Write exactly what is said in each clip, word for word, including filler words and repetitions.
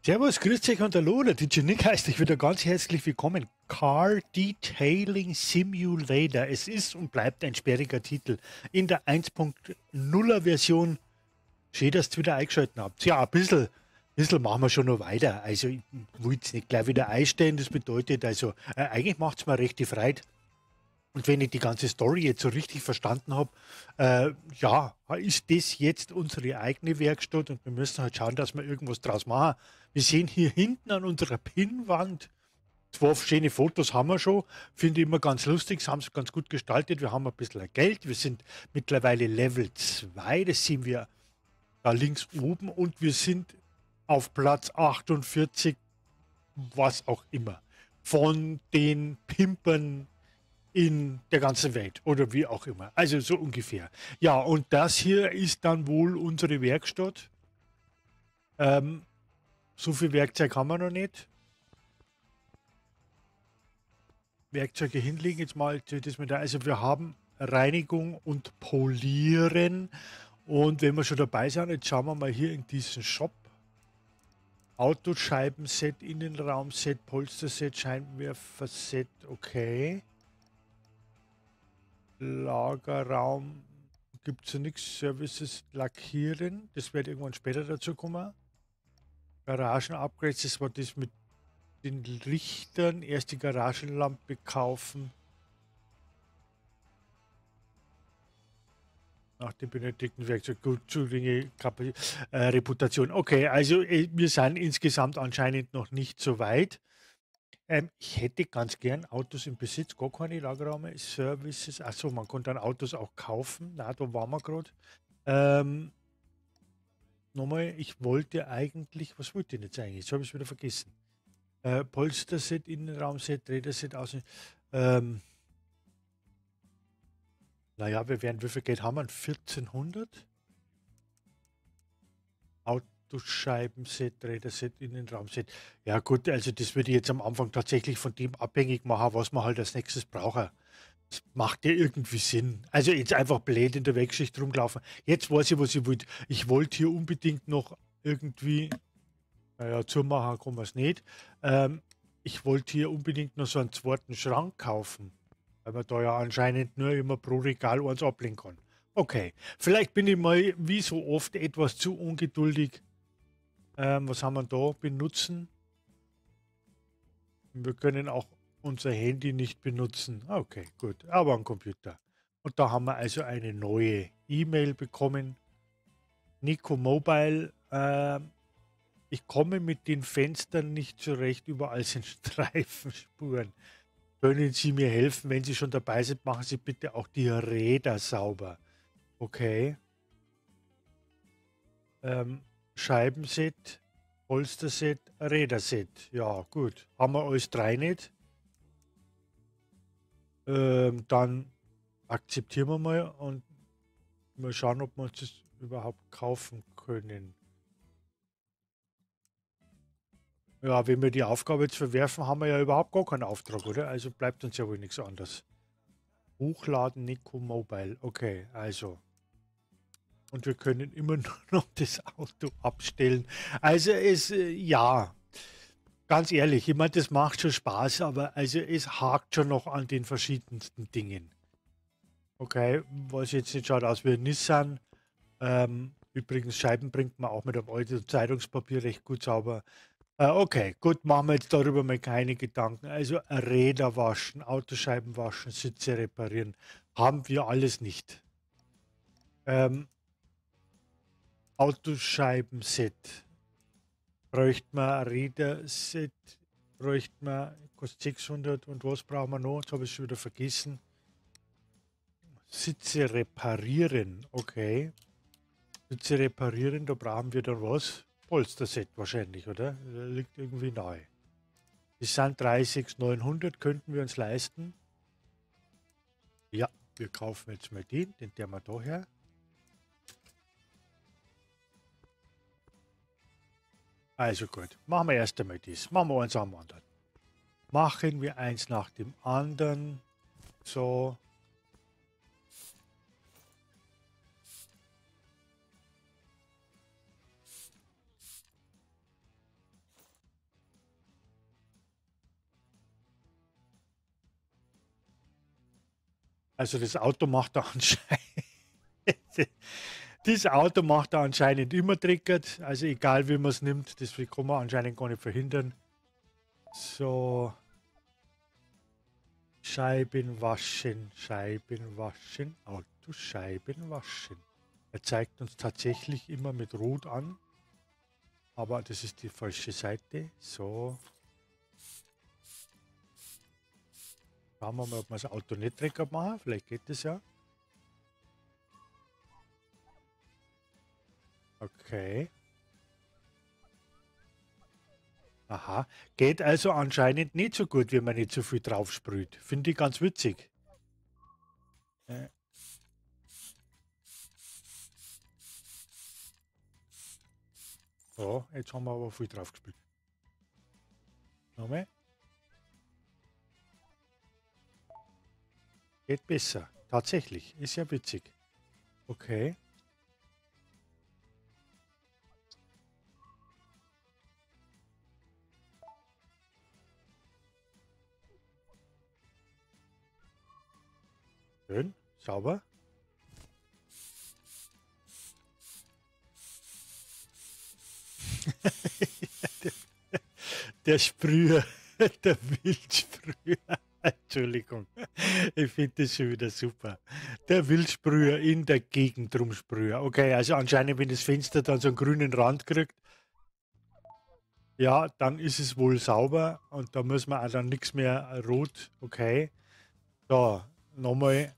Servus, grüß dich und hallo, der D J Nick heißt dich wieder ganz herzlich willkommen. Car Detailing Simulator. Es ist und bleibt ein sperriger Titel. In der eins Punkt null Version. Schön, dass ihr wieder eingeschaltet habt. Ja, ein bisschen, bisschen machen wir schon noch weiter. Also, ich will es nicht gleich wieder einstellen. Das bedeutet, also, äh, eigentlich macht es mir recht die Freude. Und wenn ich die ganze Story jetzt so richtig verstanden habe, äh, ja, ist das jetzt unsere eigene Werkstatt und wir müssen halt schauen, dass wir irgendwas draus machen. Wir sehen hier hinten an unserer Pinnwand zwei schöne Fotos haben wir schon. Finde ich immer ganz lustig, sie haben es ganz gut gestaltet. Wir haben ein bisschen Geld. Wir sind mittlerweile Level zwei, das sehen wir da links oben und wir sind auf Platz achtundvierzig, was auch immer, von den Pimpern in der ganzen Welt oder wie auch immer. Also so ungefähr. Ja, und das hier ist dann wohl unsere Werkstatt. Ähm, so viel Werkzeug haben wir noch nicht. Werkzeuge hinlegen jetzt mal. Das mit der, also wir haben Reinigung und Polieren. Und wenn wir schon dabei sind, jetzt schauen wir mal hier in diesen Shop. Autoscheibenset, Innenraumset, Polsterset, Scheinwerferset, okay. Lagerraum gibt es ja nichts. Services lackieren. Das wird irgendwann später dazu kommen. Garagen-Upgrades, das war das mit den Lichtern. Erst die Garagenlampe kaufen. Nach dem benötigten Werkzeug. Gut, zu geringe äh, Reputation. Okay, also äh, wir sind insgesamt anscheinend noch nicht so weit. Ähm, ich hätte ganz gern Autos im Besitz, gar keine Lagerräume, Services. Achso, man konnte dann Autos auch kaufen. Na, da waren wir gerade. Ähm, nochmal, ich wollte eigentlich, was wollte ich jetzt eigentlich? Jetzt habe ich es wieder vergessen. Äh, Polsterset, Innenraumset, Räderset, Außen. Ähm, naja, wir werden, wie viel Geld haben wir? vierzehnhundert? Autoscheibenset, Räderset, Innenraumset. Ja gut, also das würde ich jetzt am Anfang tatsächlich von dem abhängig machen, was man halt als nächstes braucht. Das macht ja irgendwie Sinn. Also jetzt einfach blöd in der Wegschicht rumlaufen. Jetzt weiß ich, was ich wollte. Ich wollte hier unbedingt noch irgendwie, naja, zumachen kann man es nicht. Ähm, ich wollte hier unbedingt noch so einen zweiten Schrank kaufen, weil man da ja anscheinend nur immer pro Regal eins ablegen kann. Okay, vielleicht bin ich mal wie so oft etwas zu ungeduldig. Ähm, was haben wir da? Benutzen. Wir können auch unser Handy nicht benutzen. Okay, gut, aber ein Computer. Und da haben wir also eine neue E-Mail bekommen. Nico Mobile. Äh, ich komme mit den Fenstern nicht zurecht. Überall sind Streifenspuren. Können Sie mir helfen? Wenn Sie schon dabei sind, machen Sie bitte auch die Räder sauber. Okay. Ähm, Scheibenset, Polsterset, Räderset. Ja, gut. Haben wir alles drei nicht? Ähm, dann akzeptieren wir mal und mal schauen, ob wir uns das überhaupt kaufen können. Ja, wenn wir die Aufgabe jetzt verwerfen, haben wir ja überhaupt gar keinen Auftrag, oder? Also bleibt uns ja wohl nichts anderes. Hochladen Nico Mobile. Okay, also. Und wir können immer nur noch das Auto abstellen. Also es, äh, ja, ganz ehrlich, ich meine, das macht schon Spaß, aber also es hakt schon noch an den verschiedensten Dingen. Okay, was jetzt nicht schaut aus wie ein Nissan. Ähm, übrigens, Scheiben bringt man auch mit einem alten Zeitungspapier recht gut sauber. Äh, okay, gut, machen wir jetzt darüber mal keine Gedanken. Also Räder waschen, Autoscheiben waschen, Sitze reparieren, haben wir alles nicht. Ähm, Autoscheibenset. Bräuchte man Räderset, bräuchte man, kostet sechshundert und was brauchen wir noch? Jetzt habe ich es schon wieder vergessen. Sitze reparieren, okay. Sitze reparieren, da brauchen wir dann was? Polsterset wahrscheinlich, oder? Liegt irgendwie nahe. Das sind drei sechs neunhundert, könnten wir uns leisten. Ja, wir kaufen jetzt mal den, den der mal da her. Also gut, machen wir erst einmal das. Machen wir eins am anderen. Machen wir eins nach dem anderen. So. Also das Auto macht da anscheinend. Das Auto macht da anscheinend immer triggert. Also egal wie man es nimmt, das kann man anscheinend gar nicht verhindern. So. Scheiben waschen, Scheiben waschen, Autoscheiben waschen. Er zeigt uns tatsächlich immer mit Rot an. Aber das ist die falsche Seite. So. Schauen wir mal, ob wir das Auto nicht dreckig machen. Vielleicht geht das ja. Okay. Aha. Geht also anscheinend nicht so gut, wenn man nicht so viel drauf sprüht. Finde ich ganz witzig. Äh. So, jetzt haben wir aber viel drauf gespielt. Nochmal. Geht besser. Tatsächlich. Ist ja witzig. Okay. Schön. Sauber. der, der Sprüher. Der Wildsprüher. Entschuldigung. Ich finde das schon wieder super. Der Wildsprüher in der Gegend Rumsprüher. Okay, also anscheinend, wenn das Fenster dann so einen grünen Rand kriegt, ja, dann ist es wohl sauber und da muss man auch dann nichts mehr rot. Okay. So, nochmal.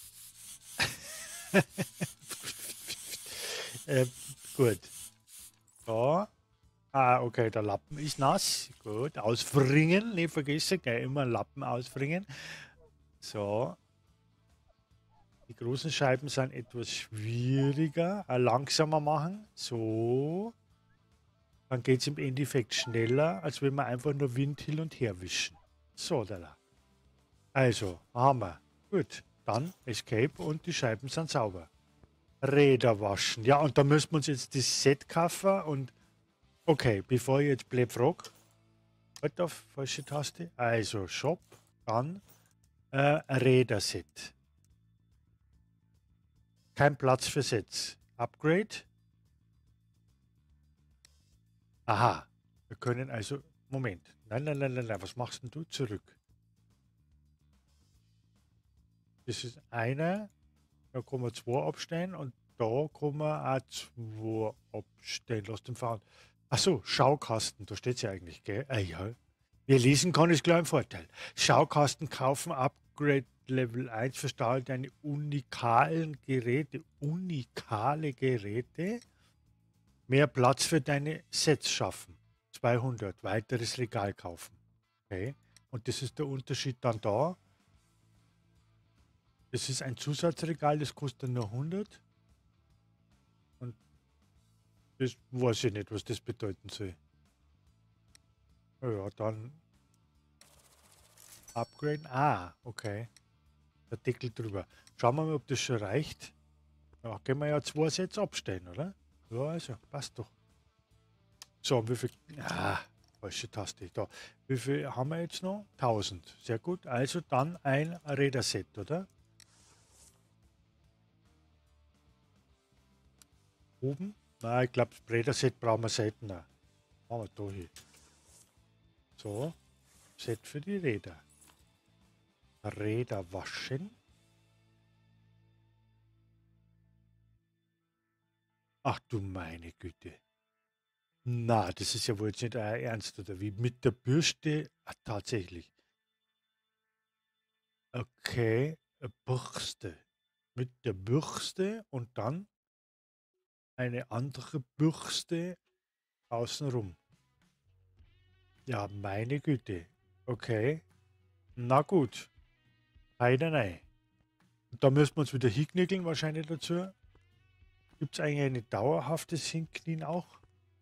äh, gut. So. Ah, okay, der Lappen ist nass. Gut, ausfringen, nicht vergessen, gell, immer Lappen ausfringen. So. Die großen Scheiben sind etwas schwieriger, auch langsamer machen. So. Dann geht es im Endeffekt schneller, als wenn wir einfach nur Wind hin und her wischen. So, da. Also, haben wir. Gut, dann Escape und die Scheiben sind sauber. Räder waschen. Ja, und da müssen wir uns jetzt das Set kaufen und okay, bevor ich jetzt blöd frage, halt auf, falsche Taste. Also Shop, dann äh, Räderset. Kein Platz für Sets. Upgrade. Aha, wir können also, Moment. Nein, nein, nein, nein, nein, was machst denn du zurück? Das ist einer, da kann man zwei abstellen und da kann man auch zwei abstellen. Lass den fahren. Achso, Schaukasten, da steht es ja eigentlich, gell? Ah, ja. Wer lesen kann, ist klar ein Vorteil. Schaukasten kaufen, Upgrade Level eins, verstaut deine unikalen Geräte, unikale Geräte, mehr Platz für deine Sets schaffen. zweihundert, weiteres Regal kaufen. Okay, und das ist der Unterschied dann da. Das ist ein Zusatzregal, das kostet nur hundert. Und das weiß ich nicht, was das bedeuten soll. Ja, dann Upgrade. Ah, okay. Der Deckel drüber. Schauen wir mal, ob das schon reicht. Da können wir ja zwei Sets abstellen, oder? Ja, also, passt doch. So, wie viel... Ah, falsche Taste. Da. Wie viel haben wir jetzt noch? tausend. Sehr gut. Also dann ein Räderset, oder? Oben? Nein, ich glaube, das Räderset brauchen wir seltener. Machen wir da hier. So, Set für die Räder. Räder waschen. Ach du meine Güte. Na, das ist ja wohl jetzt nicht euer Ernst, oder wie? Mit der Bürste? Ah, tatsächlich. Okay, eine Bürste. Mit der Bürste und dann eine andere Bürste außenrum. Ja, meine Güte. Okay. Na gut. Nein, nein. Und da müssen wir uns wieder hinknickeln wahrscheinlich dazu. Gibt es eigentlich ein dauerhaftes Hinknien auch?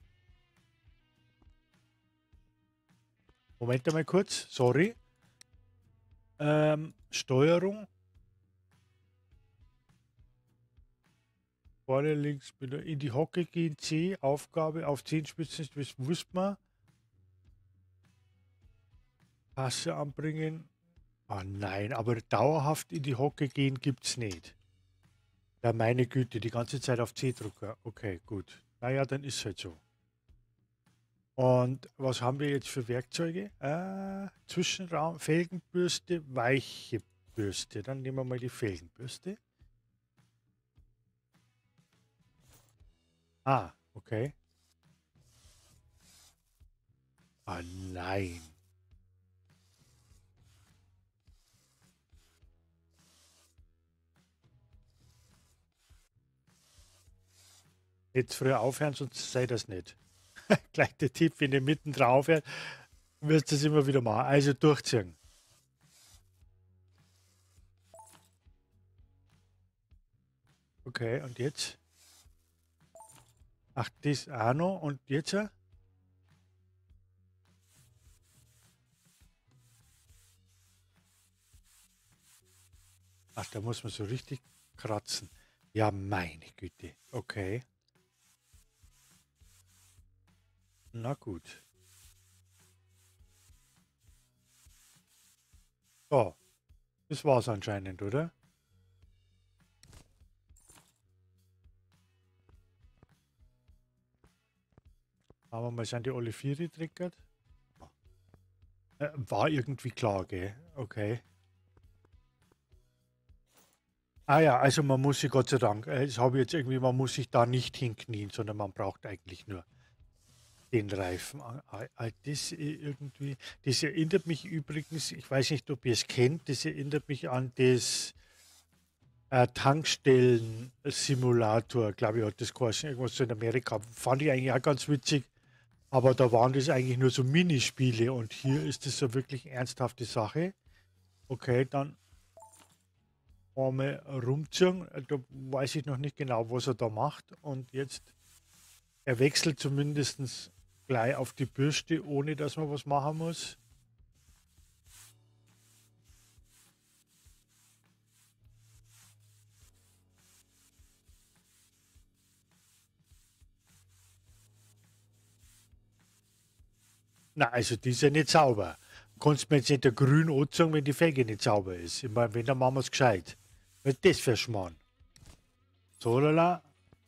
Moment einmal kurz. Sorry. Ähm, Steuerung. Vorne links wieder in die Hocke gehen. C. Aufgabe auf Zehenspitzen. Das wusste man. Tasse anbringen. Ah nein, aber dauerhaft in die Hocke gehen gibt's nicht. Ja, meine Güte, die ganze Zeit auf C-Drucker. Okay, gut. Naja, dann ist halt so. Und was haben wir jetzt für Werkzeuge? Äh, Zwischenraum, Felgenbürste, weiche Bürste. Dann nehmen wir mal die Felgenbürste. Ah, okay. Ah, nein. Jetzt früher aufhören, sonst sei das nicht. Gleich der Tipp, wenn ihr mitten drauf hört, wirst du es immer wieder machen. Also durchziehen. Okay, und jetzt? Ach, das auch noch. Und jetzt? Ach, da muss man so richtig kratzen. Ja, meine Güte. Okay. Na gut. So, das war's anscheinend, oder? Haben wir mal, sind die alle vier getriggert? Äh, war irgendwie klar, gell? Okay. Ah ja, also man muss sich Gott sei Dank, äh, das habe ich jetzt irgendwie, man muss sich da nicht hinknien, sondern man braucht eigentlich nur den Reifen. Ah, ah, ah, das irgendwie, das erinnert mich übrigens, ich weiß nicht, ob ihr es kennt, das erinnert mich an das äh, Tankstellen-Simulator, glaube ich, hat das geheißen, irgendwas so in Amerika. Fand ich eigentlich auch ganz witzig, aber da waren das eigentlich nur so Minispiele und hier ist das so wirklich ernsthafte Sache. Okay, dann einmal rumziehen. Da weiß ich noch nicht genau, was er da macht. Und jetzt, er wechselt zumindest gleich auf die Bürste, ohne dass man was machen muss. Na, also die ist ja nicht sauber. Kannst mir jetzt nicht der grün anziehen, wenn die Felge nicht sauber ist. Ich meine, wenn, dann machen wir es gescheit. Was ist das für ein Schmarrn? So, lala.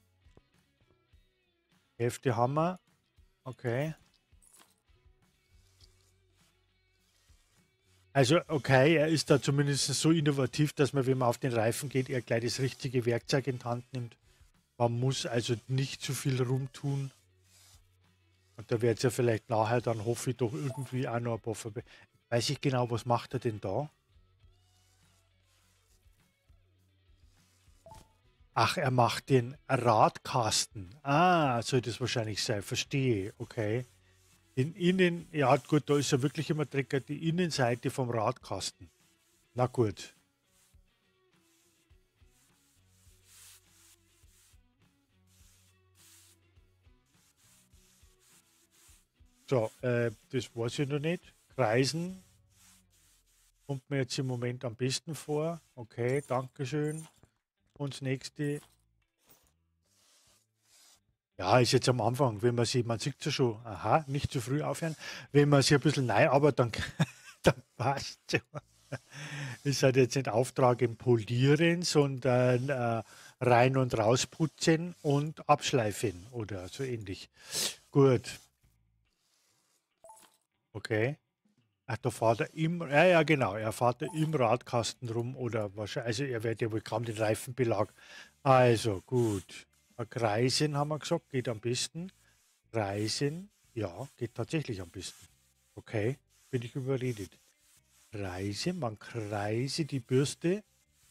Hälfte haben wir. Okay. Also, okay, er ist da zumindest so innovativ, dass man, wenn man auf den Reifen geht, er gleich das richtige Werkzeug in die Hand nimmt. Man muss also nicht zu viel rumtun. Und da wird es ja vielleicht nachher, dann hoffe ich doch irgendwie auch noch ein paar Verbe Weiß ich genau, was macht er denn da? Ach, er macht den Radkasten. Ah, soll das wahrscheinlich sein. Verstehe, okay. Den Innen, ja gut, da ist ja wirklich immer Trecker, die Innenseite vom Radkasten. Na gut. So, äh, das weiß ich noch nicht. Kreisen kommt mir jetzt im Moment am besten vor. Okay, Dankeschön. Und das nächste. Ja, ist jetzt am Anfang, wenn man sich, man sieht ja schon, aha, nicht zu früh aufhören. Wenn man sich ein bisschen neu arbeitet, dann, dann passt schon. Ist halt jetzt nicht Auftrag im Polieren, sondern äh, rein und rausputzen und abschleifen oder so ähnlich. Gut, okay. Ach, da fährt er im, ja, ja, genau, er fährt er im Radkasten rum oder wahrscheinlich, also er wird ja wohl kaum den Reifenbelag. Also, gut. Ein Kreisen haben wir gesagt, geht am besten. Kreisen, ja, geht tatsächlich am besten. Okay, bin ich überredet. Kreise, man kreise die Bürste.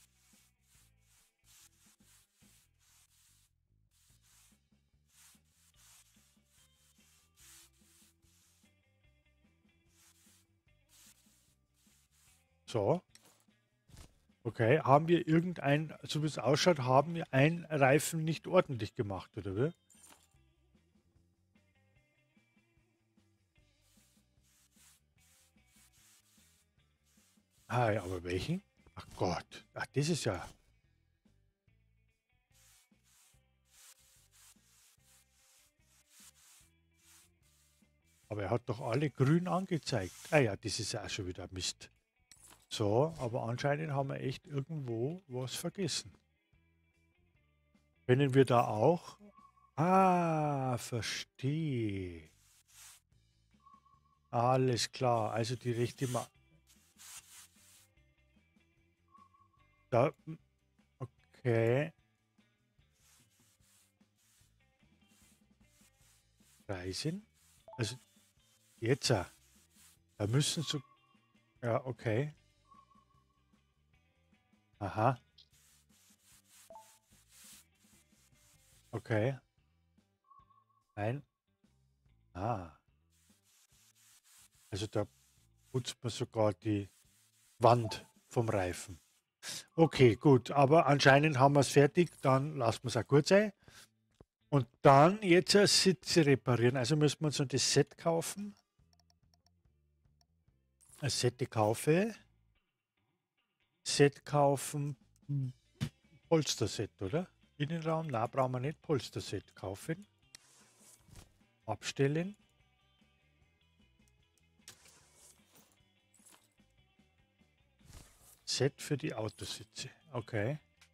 So, okay. Haben wir irgendein, so wie es ausschaut, haben wir einen Reifen nicht ordentlich gemacht, oder wie? Ah, ja, aber welchen? Ach Gott, ach, das ist ja. Aber er hat doch alle grün angezeigt. Ah ja, das ist ja auch schon wieder Mist. So, aber anscheinend haben wir echt irgendwo was vergessen. Können wir da auch? Ah, verstehe. Alles klar. Also die rechte Ma da, okay. Reisen. Also jetzt, ah, da müssen so, ja, okay. Aha, okay. Nein. Ah, also da putzt man sogar die Wand vom Reifen. Okay, gut, aber anscheinend haben wir es fertig, dann lassen wir es auch gut sein. Und dann jetzt äh, Sitze reparieren. Also müssen wir uns noch das Set kaufen. Ein Set kaufe. Set kaufen. hm, Polsterset, oder? Innenraum? Na, brauchen wir nicht. Polsterset kaufen. Abstellen. Set für die Autositze. Okay.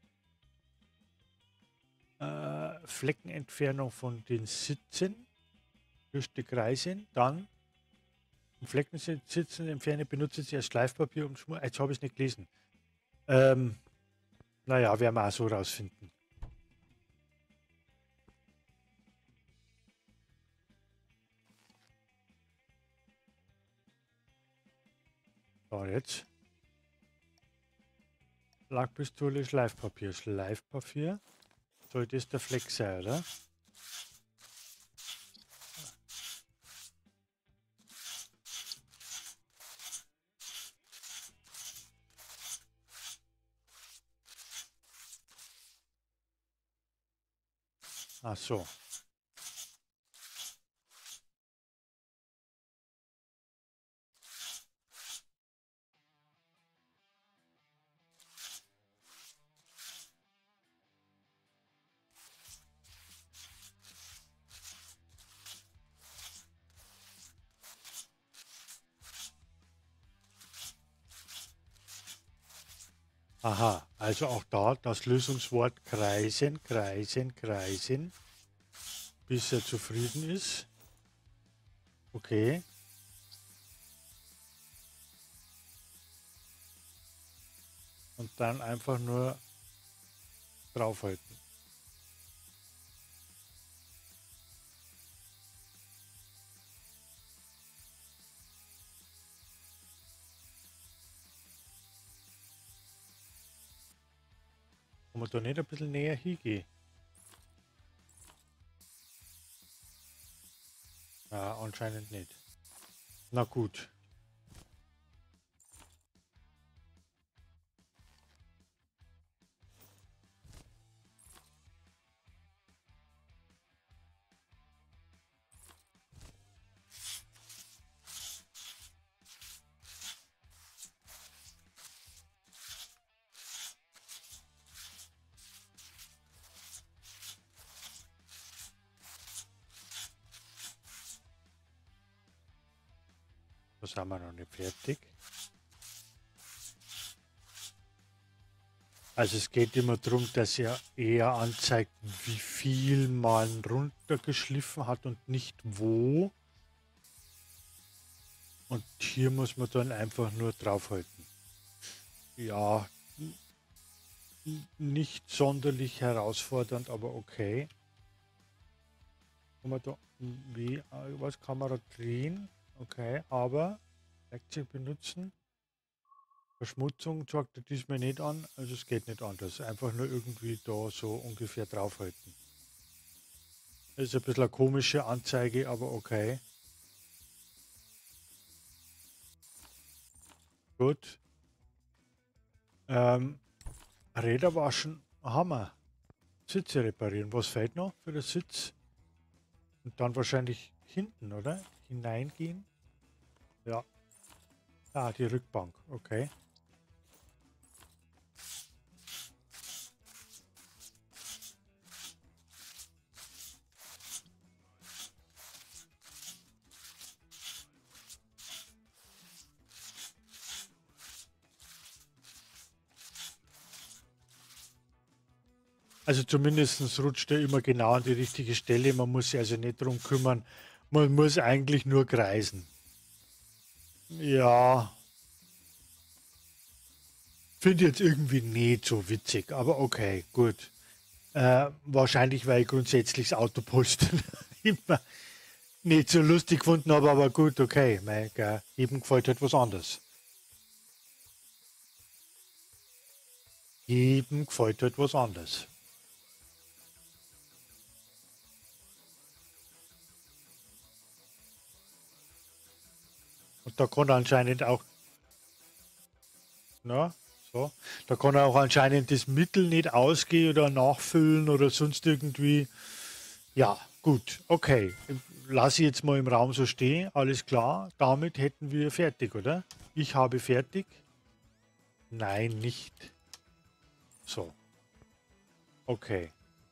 Äh, Fleckenentfernung von den Sitzen. Höchste Kreisen. Dann Fleckensitzen entfernen. Benutze sie als Schleifpapier und Schmur. Jetzt habe ich es nicht gelesen. Ähm, naja, werden wir auch so rausfinden. So, jetzt. Lackpistole, Schleifpapier. Schleifpapier. Soll das der Fleck sein, oder? Ach so. Aha, also auch da das Lösungswort kreisen, kreisen, kreisen, bis er zufrieden ist. Okay. Und dann einfach nur draufhalten. Kann man da nicht ein bisschen näher hingehen? Ja, anscheinend nicht. Na gut. Da sind wir noch nicht fertig. Also es geht immer darum, dass er eher anzeigt, wie viel man runtergeschliffen hat und nicht wo. Und hier muss man dann einfach nur draufhalten. Ja, nicht sonderlich herausfordernd, aber okay. Kann man da, wie, was Kamera drehen? Okay, aber Werkzeug benutzen. Verschmutzung zeigt er diesmal nicht an, also es geht nicht anders. Einfach nur irgendwie da so ungefähr draufhalten. Das ist ein bisschen eine komische Anzeige, aber okay. Gut. Ähm, Räder waschen haben wir. Sitze reparieren. Was fehlt noch für den Sitz? Und dann wahrscheinlich hinten, oder? Hineingehen. Ja. Ah, die Rückbank. Okay. Also zumindest rutscht er immer genau an die richtige Stelle. Man muss sich also nicht drum kümmern. Man muss eigentlich nur kreisen. Ja, finde jetzt irgendwie nicht so witzig, aber okay, gut. Äh, wahrscheinlich, weil ich grundsätzlich das Autopolstern immer nicht so lustig gefunden habe, aber gut, okay. Mein, gell, jedem gefällt halt was anderes. Jedem gefällt halt was anderes. Und da kann er anscheinend auch, na, so, da kann er auch anscheinend das Mittel nicht ausgehen oder nachfüllen oder sonst irgendwie. Ja, gut, okay. Lass ich jetzt mal im Raum so stehen, alles klar. Damit hätten wir fertig, oder? Ich habe fertig. Nein, nicht. So, okay.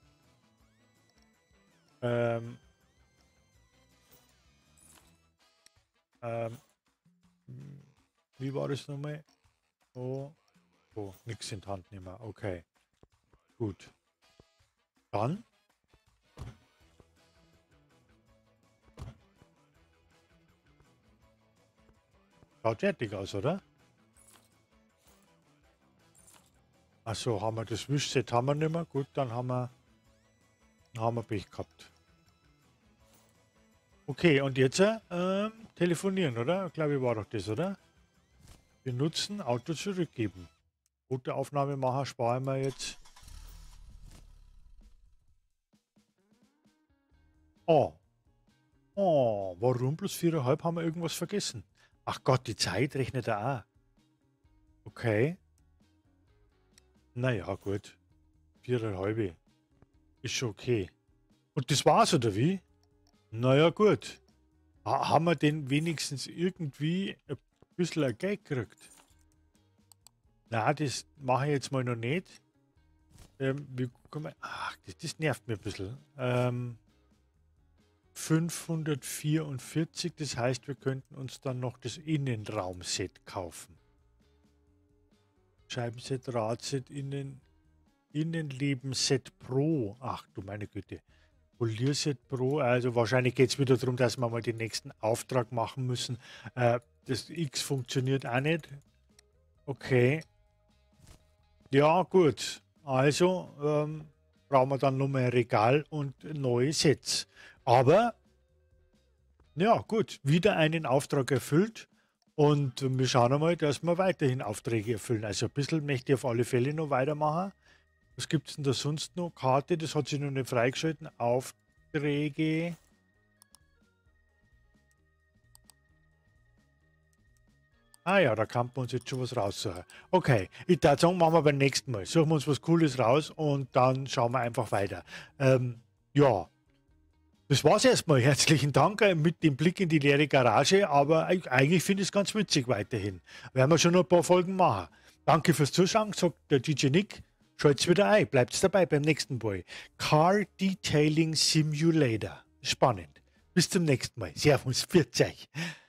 Ähm, ähm, wie war das nochmal? Oh, oh, nix in die Hand nehmen. Okay, gut. Dann schaut fertig aus, oder? Achso, haben wir das Wischset haben wir nicht mehr. Gut, dann haben wir, haben wir Pech gehabt. Okay, und jetzt ähm, telefonieren, oder? Ich glaube, war doch das, oder? Benutzen, Auto zurückgeben. Gute Aufnahme machen, sparen wir jetzt. Oh. Oh, warum plus viereinhalb haben wir irgendwas vergessen? Ach Gott, die Zeit rechnet er auch. Okay. Naja, gut. Viereinhalb. Ist schon okay. Und das war's, oder wie? Naja, gut. Ha haben wir denn wenigstens irgendwie ein bisschen ein Geld gekriegt? Na, das mache ich jetzt mal noch nicht. Ähm, wie kann man, ach, das, das nervt mir ein bisschen. Ähm, fünfhundertvierundvierzig, das heißt, wir könnten uns dann noch das Innenraumset kaufen. Scheibenset, Radset, Innen, Innenleben-Set Pro. Ach du meine Güte. Polierset Pro, also wahrscheinlich geht es wieder darum, dass wir mal den nächsten Auftrag machen müssen. Äh, das X funktioniert auch nicht. Okay. Ja, gut. Also ähm, brauchen wir dann nochmal ein Regal und neue Sets. Aber, ja, gut, wieder einen Auftrag erfüllt. Und wir schauen einmal, dass wir weiterhin Aufträge erfüllen. Also ein bisschen möchte ich auf alle Fälle noch weitermachen. Was gibt es denn da sonst noch? Karte, das hat sich noch nicht freigeschalten. Aufträge. Ah ja, da kann man uns jetzt schon was raussuchen. Okay, ich würde sagen, machen wir beim nächsten Mal. Suchen wir uns was Cooles raus und dann schauen wir einfach weiter. Ähm, ja, das war's erstmal. Herzlichen Dank äh, mit dem Blick in die leere Garage, aber eigentlich finde ich es ganz witzig weiterhin. Werden wir schon noch ein paar Folgen machen. Danke fürs Zuschauen, sagt der D J Nick. Schalt's wieder ein, bleibt's dabei beim nächsten Boy. Car Detailing Simulator. Spannend. Bis zum nächsten Mal. Servus, pfiat euch.